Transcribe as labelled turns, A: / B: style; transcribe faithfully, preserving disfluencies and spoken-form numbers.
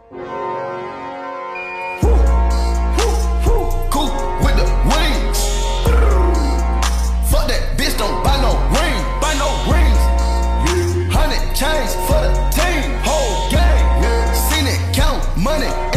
A: Cool with the wings. Fuck that bitch, don't buy no ring. Buy no rings. Hundred chains for the team. Whole gang. Seen it count money.